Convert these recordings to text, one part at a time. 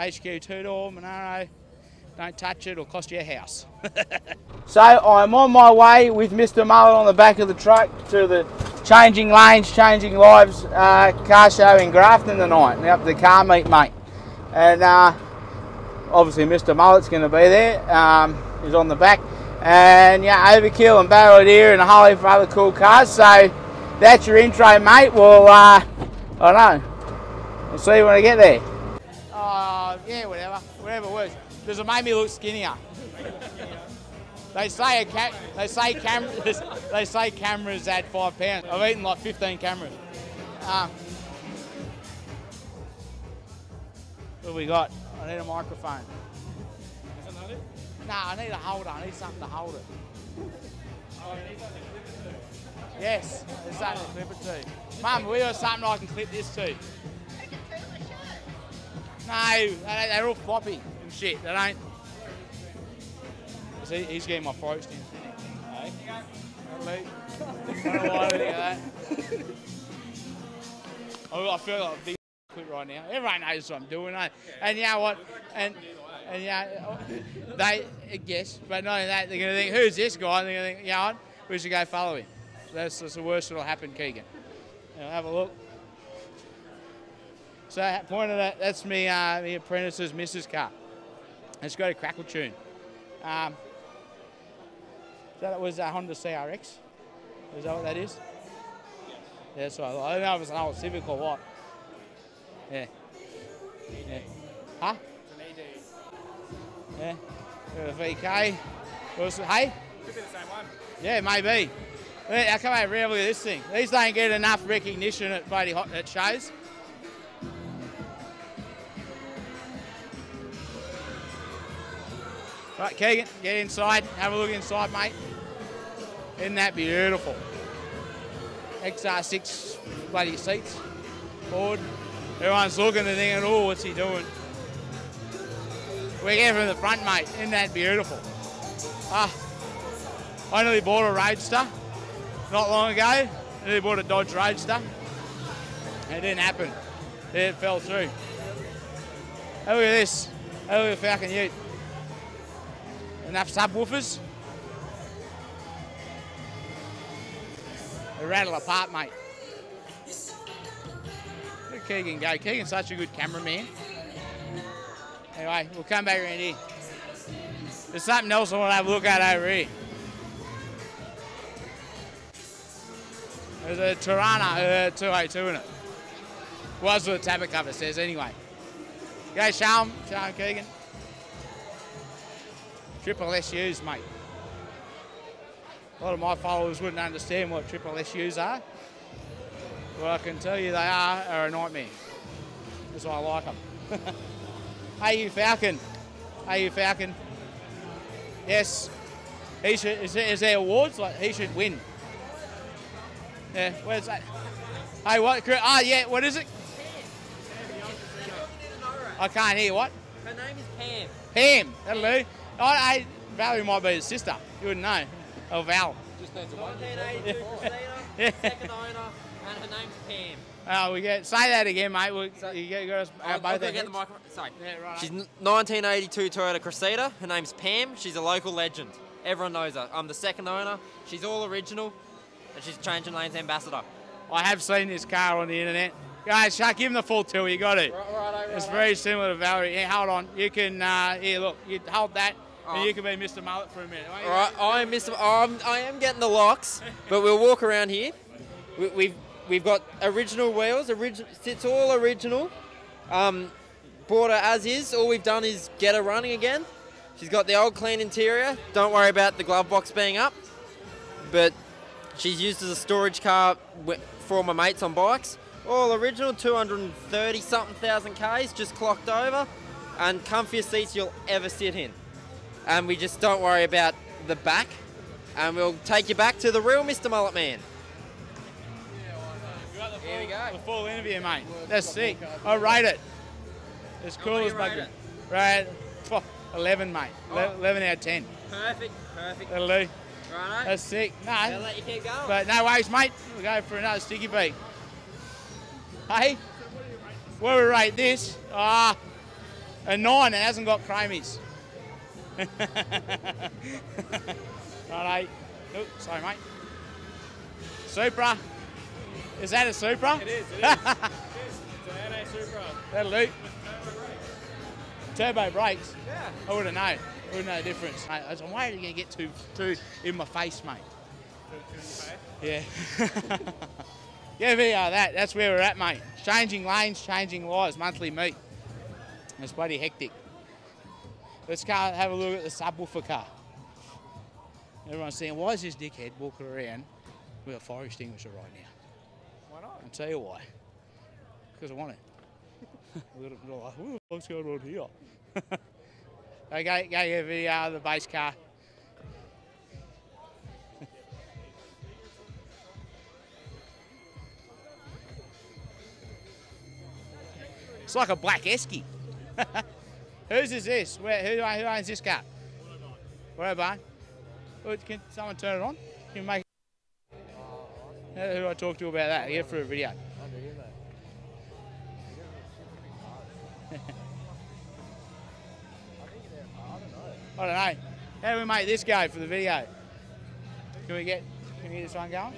HQ 2-door, Monaro. Don't touch it, it'll cost you a house. So I'm on my way with Mr. Mullet on the back of the truck to the Changing Lanes, Changing Lives car show in Grafton tonight, up to the car meet, mate. And obviously Mr. Mullet's going to be there. He's on the back. And yeah, Overkill and Barrel here and a whole heap of other cool cars. So that's your intro, mate. Well, I don't know. We'll see you when I get there. Yeah, whatever works. Does it make me look skinnier? They say cameras add 5 pounds. I've eaten like 15 cameras. What have we got? I need a microphone. Is that it? Nah, I need a holder. I need something to hold it. Oh, you need something to clip it to? Yes, there's something to clip it to. Mum, we got something I can clip this to. No, they're all floppy and shit. They don't. See, he's getting my throat stin. Hey? I don't know why I think of that. I feel like a big quit right now. Everyone knows what I'm doing, eh? And you know what? And yeah, they guess, but not only that, they're going to think, who's this guy? And they're going to think, you know what? We should go follow him. So that's the worst that'll happen, Keegan. Have a look. So, point of that, that's me, the apprentice's missus car. It's got a crackle tune. That was a Honda CRX. Is that what that is? Yeah, that's right. I don't know if it's an old Civic or what. Yeah. Yeah. Huh? It's an ED. Yeah. Got a VK. Hey? Could be the same one. Yeah, maybe. I come over here, look at this thing. These don't get enough recognition at bloody at shows. Right, Keegan, get inside. Have a look inside, mate. Isn't that beautiful? XR6 bloody seats forward. Everyone's looking and thinking, oh, what's he doing? We're getting from the front, mate. Isn't that beautiful? I nearly bought a Roadster not long ago. I nearly bought a Dodge Roadster. It didn't happen. It fell through. Have a look at this. Have a look at the Falcon Ute. Enough subwoofers. They rattle apart, mate. Look at Keegan go. Keegan's such a good cameraman. Anyway, we'll come back around here. There's something else I want to have a look at over here. There's a Tirana 202 in it. Well, that's what the tablet cover says anyway. Go show him Keegan. Triple SUs, mate. A lot of my followers wouldn't understand what triple SUs are. What I can tell you they are a nightmare. That's why I like them. Hey, you Falcon. Hey, you Falcon. Yes. He should. Is there awards? Like he should win. Yeah. Where's that? Hey, what? Oh, yeah. What is it? I can't hear. What? Her name is Pam. Pam. That'll do. Hey, Valerie might be his sister. You wouldn't know. Oh, Val. Just needs a 1982 Crusader, second owner, and her name's Pam. Oh, we get say that again, mate. You got us both. Get the microphone. Sorry. Yeah, right. She's 1982 Toyota Crusader. Her name's Pam. She's a local legend. Everyone knows her. I'm the second owner. She's all original, and she's Changing Lanes ambassador. I have seen this car on the internet. Guys, Shark, give him the full tour. You got it. Right. It's very similar to Valerie. Yeah, hold on. You can. Here, look. You hold that. And you can be Mr. Mullet for a minute. All right, I am getting the locks, but we'll walk around here. We've got original wheels. It's all original. Bought her as is. All we've done is get her running again. She's got the old clean interior. Don't worry about the glove box being up. But she's used as a storage car for all my mates on bikes. All original, 230 something thousand Ks, just clocked over, and comfiest seats you'll ever sit in. And we just don't worry about the back, and we'll take you back to the real Mr. Mullet Man. Here we go. The full interview, mate. That's sick. I rate it. As cool as bugger. Right. 11, mate. 11 out of 10. Perfect. That'll do. Righto. That's sick. No. I'll let you keep going. But no worries, mate. We'll go for another sticky beat. Hey? What do we rate this? A 9 that hasn't got chromies. Right, oh, sorry, mate. Supra. Is that a Supra? It is. It's an NA Supra. That'll do. Turbo brakes. Yeah. I wouldn't know. I wouldn't know the difference. Mate, I'm worried you're going to get too in my face, mate. Yeah. Yeah, video of that. That's where we're at, mate. Changing lanes, changing lives, monthly meet. It's bloody hectic. Let's go have a look at the subwoofer car. Everyone's saying, why is this dickhead walking around with a fire extinguisher right now? Why not? I'll tell you why. Because I want it. What the fuck's going on here? Okay, go get a video of the base car. It's like a black esky. Whose is this? Who owns this car? Whatever. Can someone turn it on? Can you make it? Who do I talk to about that? Get through a video. I don't know. How do we make this go for the video? Can we get this one going?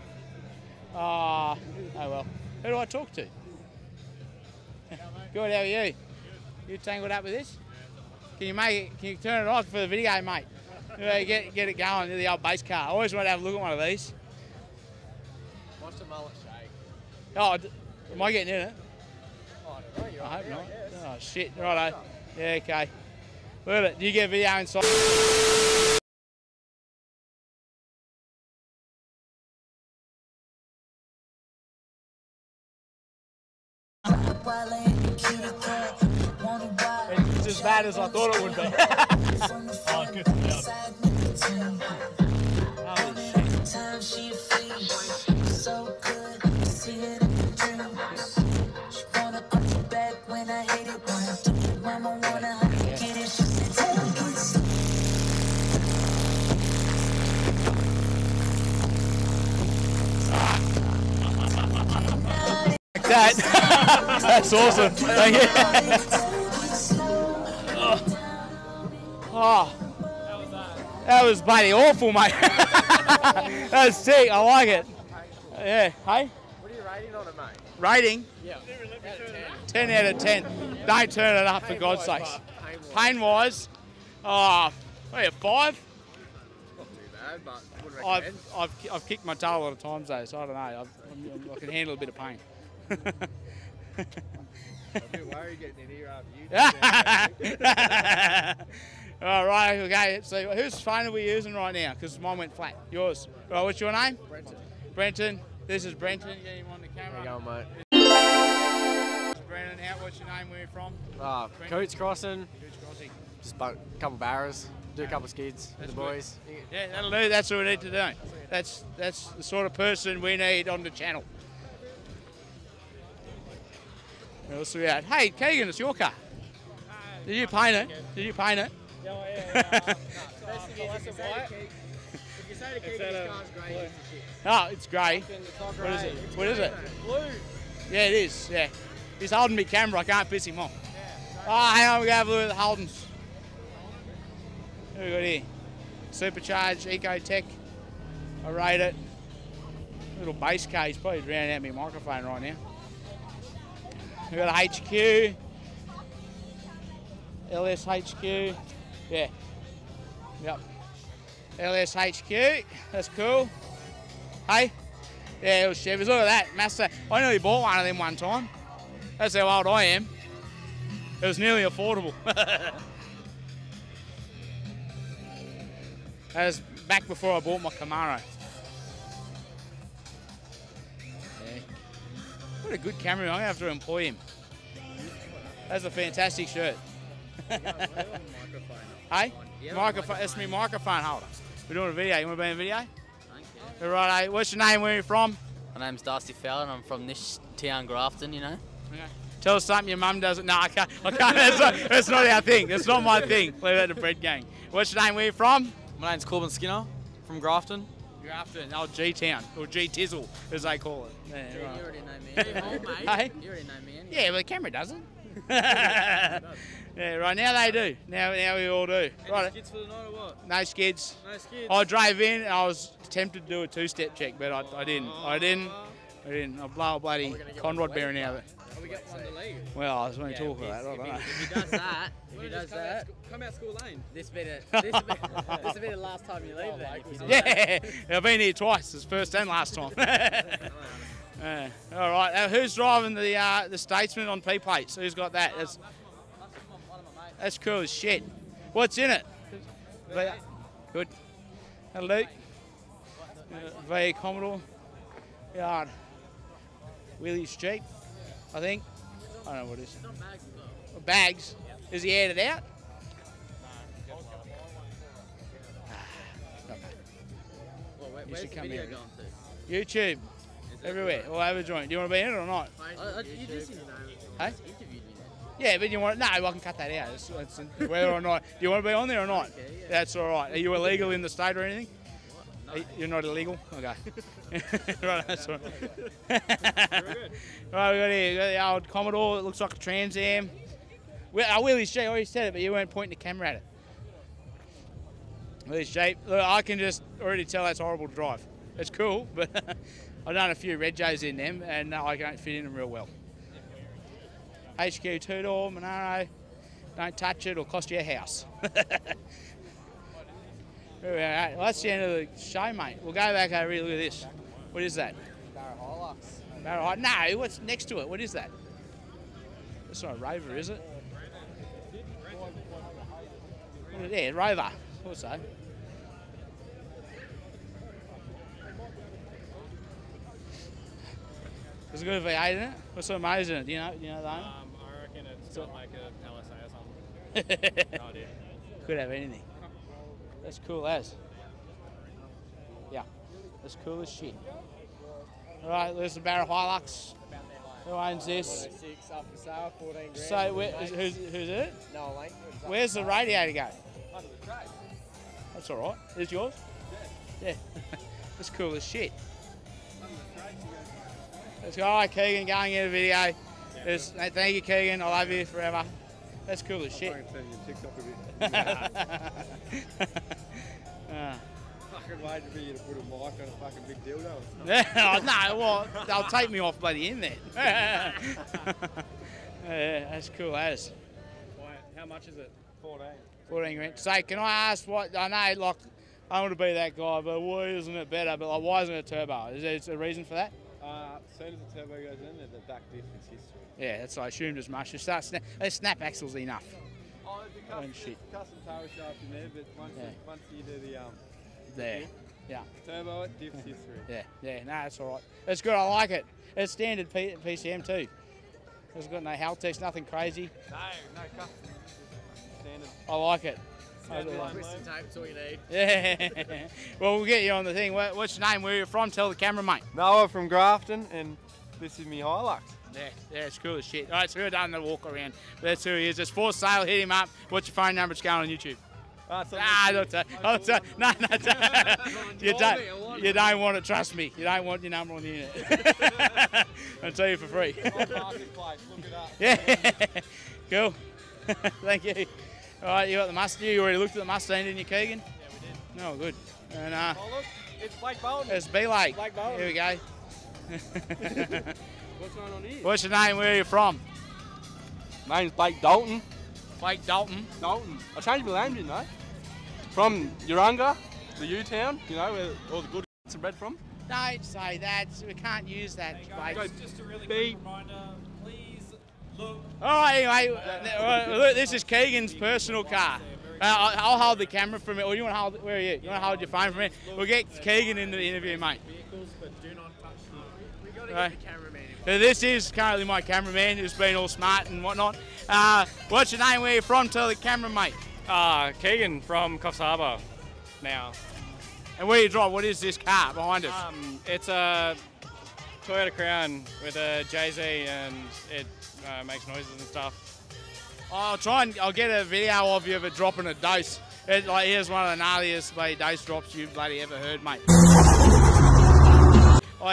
Oh well. Who do I talk to? Good, how are you? You tangled up with this? Can you make it? Can you turn it on for the video, mate? Get it going, the old base car. I always want to have a look at one of these. Watch the mullet shake. Oh, am I getting in it? Oh, I don't know. I hope not. Oh shit, righto. Yeah, okay. Look at it. Do you get video inside? It's as bad as I thought it would be. Oh, good job. Like that. That's awesome. Thank you. Oh. That was bloody awful, mate. That was sick. I like it. Yeah. Hey? What are you rating on it, mate? Rating? Yeah. 10 out of 10. Don't turn it up, for God's sakes. Pain-wise, oh, what are you, 5? Not too bad, but would recommend. I've kicked my tail a lot of times though, so I don't know. I can handle a bit of pain. I'm a bit worried getting in here after you. All right, okay. So whose phone are we using right now? Because mine went flat. Yours. Right, what's your name? Brenton. Brenton. This is Brenton. You get him on the camera. There you go, mate. Brenton, what's your name? Where are you from? Coates Crossing. Coates Crossing. Just a couple barrows. Do a couple skids with the boys. Yeah, that'll do. That's what we need to do. That's the sort of person we need on the channel. What else are we at? Hey, Keegan, it's your car. Did you paint it? Did you paint it? Yeah. Oh, it's grey. What is it? What is it? Blue. Yeah, it is. Yeah. He's holding me camera. I can't piss him off. Oh, hang on. We're going to have a look at the Holdens. What have we got here? Supercharged, Ecotech. I rate it. Little bass case. Probably drowning out my microphone right now. We've got a HQ. LSHQ. Yeah. Yep. LSHQ. That's cool. Hey? Yeah, it was Chevys. Look at that. Master. I nearly bought one of them one time. That's how old I am. It was nearly affordable. That was back before I bought my Camaro. Yeah. What a good camera. I'm going to have to employ him. That's a fantastic shirt. Hey? Microphone. That's my microphone holder. We're doing a video. You want to be in a video? All right. What's your name? Where are you from? My name's Darcy Fowler and I'm from this town, Grafton, you know. Okay. Tell us something your mum doesn't. No, I can't. That's not our thing. That's not my thing. Leave that to Bread Gang. What's your name? Where are you from? My name's Corbin Skinner from Grafton. Grafton, old G-Town, or G-Tizzle, as they call it. Yeah, You right. already know me. Hey? You already know me anyway. Yeah, but the camera doesn't. Yeah, right, now they do. Now we all do. Right. Skids for the night or what? No skids. No skids. I drove in and I was tempted to do a two-step check, but I didn't. I didn't. I'll blow a bloody conrod bearing out of it. Are we getting one to leave? Well, I was going to talk about that. I don't know. If he does that, Come out school lane. this will be the last time you leave then. If you do Yeah, I've been here twice. It's first and last time. All right, who's driving the Statesman on P plates? Who's got that? That's cool as shit. What's in it? Good. Hello. V Commodore. Yard. Willie's Jeep, I think. I don't know what it is. Bags. Is he aired it out? Where's the video going to? YouTube. Everywhere. All over joint. Do you want to be in it or not? You just interviewed me. Yeah, but you want no, I can cut that out. It's whether or not. Do you want to be on there or not? yeah. That's all right. Are you illegal in the state or anything? You're not illegal? Okay. Right, that's all right. Right, we got the old Commodore. It looks like a Trans Am. Willie's Jeep, I already said it, but you weren't pointing the camera at it. Willie's Jeep. Look, I can just already tell that's horrible to drive. It's cool, but I've done a few Red J's in them, and I can't fit in them real well. HQ 2-door, Monaro. Don't touch it, it'll cost you a house. Well, that's the end of the show, mate. We'll go back over here. Look at this. What is that? Barrow Hilux. Barrow. No, what's next to it? What is that? It's not a Rover, is it? Yeah, Rover. Also. There's a good V8 in it. What's sort of motors in it? Do you know that? I reckon it's got like a LSA or something. No idea. Could have anything. That's cool as. Yeah, that's cool as shit. All right, there's the Barrow Hilux. Who owns this? 6 up for sale, 14 grand. So who's it? No, Lane. Where's the radiator go? That's all right. Is yours? Yeah. That's cool as shit. Let's go. All right, Keegan, going in a video. Thank you, Keegan. I love you forever. That's cool as shit. Fucking waiting for you to put a mic on a fucking big dildo. No, well, they'll take me off bloody in there. Yeah, that's cool as. How much is it? 14. 14 grand. So, can I ask what, I know, like, I don't want to be that guy, but why isn't it better? But, like, why isn't it turbo? Is there a reason for that? As soon as the turbo goes in, the back diff is history. Yeah, that's what I assumed as much. You start snap axles enough. Oh, there's a custom turbo shaft in there, but once you do the there, yeah, turbo, it diffs history. Yeah, no, that's all right. It's good. I like it. It's standard PCM too. It's got no health test, nothing crazy. No custom. Standard. I like it. Twisted tape's all you need. Yeah. Well, we'll get you on the thing. What's your name? Where are you from? Tell the camera, mate. Noah from Grafton, and this is me Hilux. Yeah, it's cool as shit. All right, so we're done the walk around. That's who he is. It's for sale. Hit him up. What's your phone number? It's going on YouTube. No. You don't want it. Trust me. You don't want your number on the internet. I'll tell you for free. Marketplace, look it up. Yeah. Cool. Thank you. All right, you got the Mustang. You already looked at the Mustang, didn't you, Keegan? Yeah, we did. Oh, good. And oh, look, it's Blake Bolton. It's B-Lake. Blake Bolton. Here we go. What's going on here? What's your name? Where are you from? My name's Blake Dalton. Blake Dalton. Dalton. I changed my name, didn't I? From Urunga, the U-town, you know, where all the good are bred from. Don't say that. We can't use that. Go, Just a really quick reminder, please look. All right, anyway, look, this is Keegan's personal car. I'll hold the camera for a minute. Or you want to hold? Where are you? You want to hold your phone for a minute? We'll get Keegan into the interview, mate. Vehicles, but do not touch them. We got to Right. get the cameraman in. So this is currently my cameraman who's been all smart and whatnot. What's your name? Where you from? Tell the camera, mate. Keegan from Coffs Harbour now. And where you drive? What is this car behind us? It's a Toyota Crown with a JZ and it makes noises and stuff. I'll get a video of you of it dropping a dose. Here's one of the gnarliest bloody dose drops you've bloody ever heard, mate.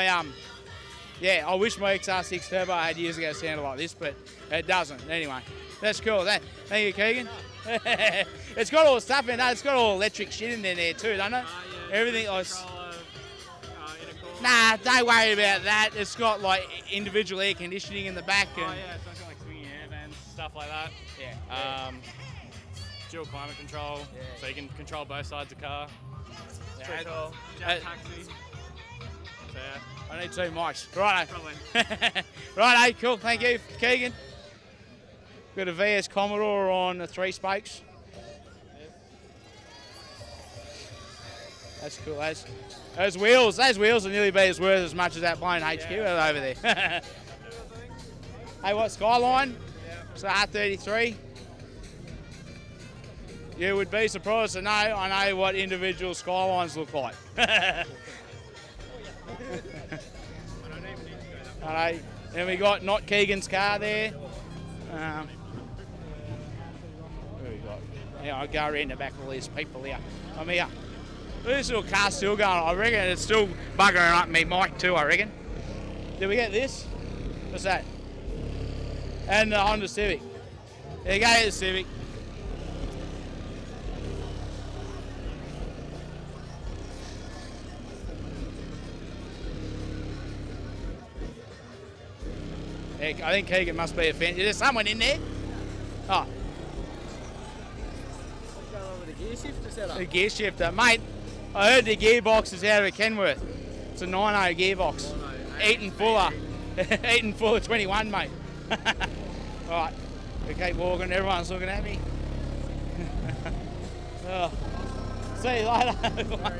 I wish my XR6 Turbo I had years ago sounded like this, but it doesn't. Anyway, That's cool. Thank you, Keegan. It's got all the stuff in it. It's got all electric shit in there too, doesn't it? Yeah, Everything. intercooler. Nah, don't worry about that. It's got like individual air conditioning in the back. And Yeah, so it's got like swinging air vents, stuff like that. Yeah. Dual climate control, so you can control both sides of the car. Yeah. Pretty cool. Jet taxi. So yeah. I need 2 mics. Righto. Probably. Righto, cool. Thank you, Keegan. Got a VS Commodore on the 3 spokes. That's cool. Those wheels will nearly be as worth as much as that blown HQ over there. Hey, what, Skyline? It's the R33. You would be surprised to know I know what individual Skylines look like. Alright, then we got not Keegan's car there. Where we got? Yeah, I'll go around the back of all these people here. I'm here. This little car's still going. I reckon it's still buggering up me mic too, I reckon. Did we get this? What's that? And the Honda Civic. There you go, the Civic. I think Keegan must be offended. Is there someone in there? Oh. What's going on with the gear shifter setup? The gear shifter. Mate, I heard the gearbox is out of Kenworth. It's a 9.0 gearbox. Eaton Fuller. Eaton Fuller 21, mate. Alright, we keep walking. Everyone's looking at me. Oh. See you later.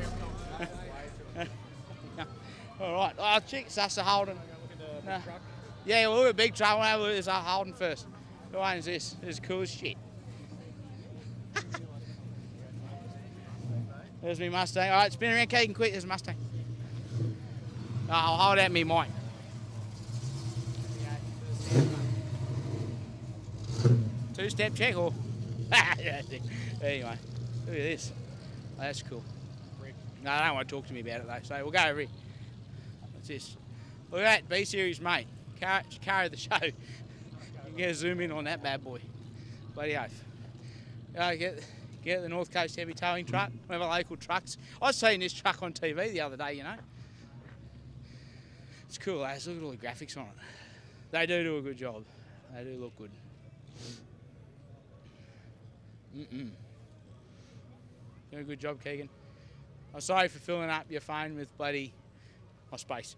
Alright, oh, check. That's a Holden. No. Yeah, we'll look at big truck. We'll have a look at this Holden first. Who owns this? This is cool as shit. There's me Mustang. All right, spin around, Keegan, quick. There's a Mustang. Oh, I'll hold out me mic. Two-step check or? Anyway, look at this. Oh, that's cool. No, I don't want to talk to me about it though, so we'll go over here. What's this? Look at that, B-Series, mate. Car of the show. You can get a zoom in on that bad boy. Bloody oath. Get the North Coast heavy towing truck, one of our local trucks. I was seeing this truck on TV the other day, you know. It's cool, lads. Look at all the graphics on it. They do a good job. They do look good. Doing a good job, Keegan. I'm sorry for filling up your phone with bloody my space.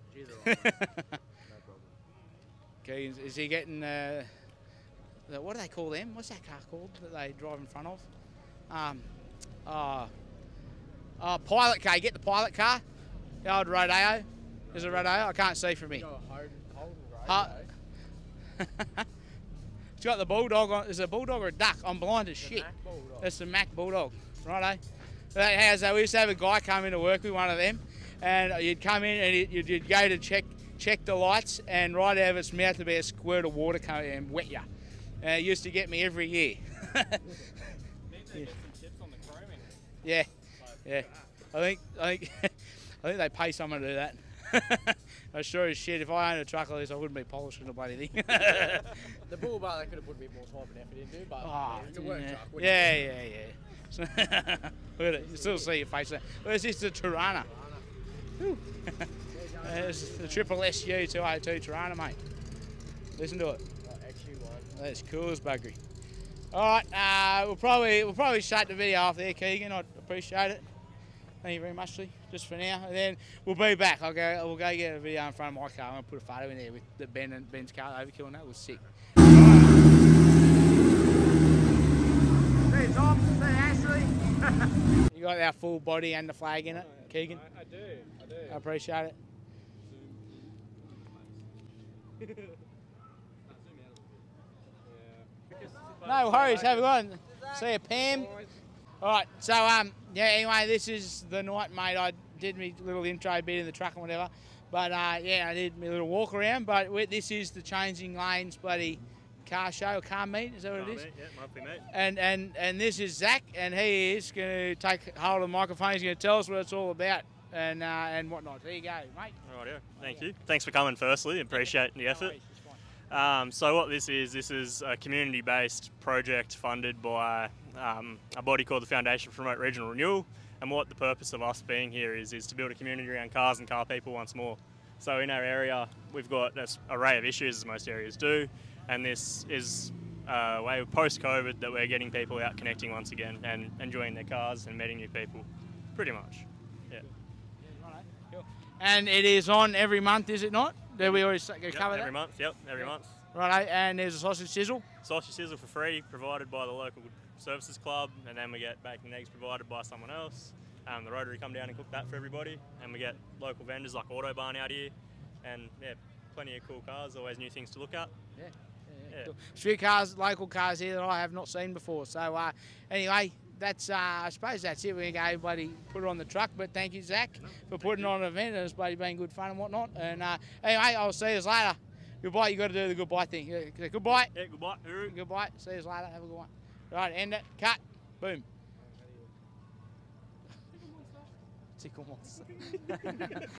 Keegan, is he getting what do they call them? What's that car called that they drive in front of? Pilot car. You get the pilot car? The old Rodeo. Is it Rodeo? I can't see from here. It's got the Bulldog on. Is it a Bulldog or a Duck? I'm blind as shit. It's the Mack Bulldog. Righto. We used to have a guy come in to work with one of them, and you'd come in and you'd go to check the lights, and right out of its mouth would be a squirt of water coming and wet you. It used to get me every year. Yeah, yeah. I think they pay someone to do that. I sure as shit. If I owned a truck like this, I wouldn't be polishing the bloody thing. The bull bar they could have put a bit more time and effort into, but it's a work truck. Yeah. Look at it. You still see your face there. Where's this? The Tirana. There's the triple SU 202 Tirana, mate. Listen to it. That's cool as buggery. All right, we'll probably shut the video off there, Keegan. I'd appreciate it. Thank you very much, Lee. Just for now, and then we'll be back. We'll go get a video in front of my car. I'm gonna put a photo in there with the Ben's car overkill, and that was sick. See Tom, see Ashley. You got our full body and the flag in it, Keegan. I do. I appreciate it. No worries, have a good one. See you, Pam. Alright, so yeah, anyway, this is the night, mate. I did my little intro bit in the truck and whatever. But yeah, I did my little walk around. But this is the Changing Lanes bloody car show, car meet, is that what it is? Yeah, monthly meet. And this is Zach, and he is going to take hold of the microphone. He's going to tell us what it's all about and whatnot. There you go, mate. All right, yeah. Thank you. Thanks for coming firstly. Appreciate the effort. So what this is a community-based project funded by a body called the Foundation for Remote Regional Renewal. And what the purpose of us being here is to build a community around cars and car people once more. So in our area, we've got an array of issues, as most areas do, and this is a way post-COVID that we're getting people out connecting once again and enjoying their cars and meeting new people, pretty much. Yeah. And it is on every month, is it not? Do we always cover that? Every month, yep, every month. Right, and there's a sausage sizzle? Sausage sizzle for free, provided by the local services club, and then we get bacon and eggs provided by someone else. The Rotary come down and cook that for everybody, and we get local vendors like Autobarn out here, and yeah, plenty of cool cars, always new things to look at. Yeah. Cool. Street cars, local cars here that I have not seen before. So anyway, that's I suppose that's it. We're going to go bloody put it on the truck. But thank you, Zach, for putting on an event. It's bloody been good fun and whatnot. And anyway, I'll see you later. Goodbye. You got to do the goodbye thing. Yeah, goodbye. Yeah, goodbye. Goodbye. See you later. Have a good one. Right, end it. Cut. Boom. Tickle monster.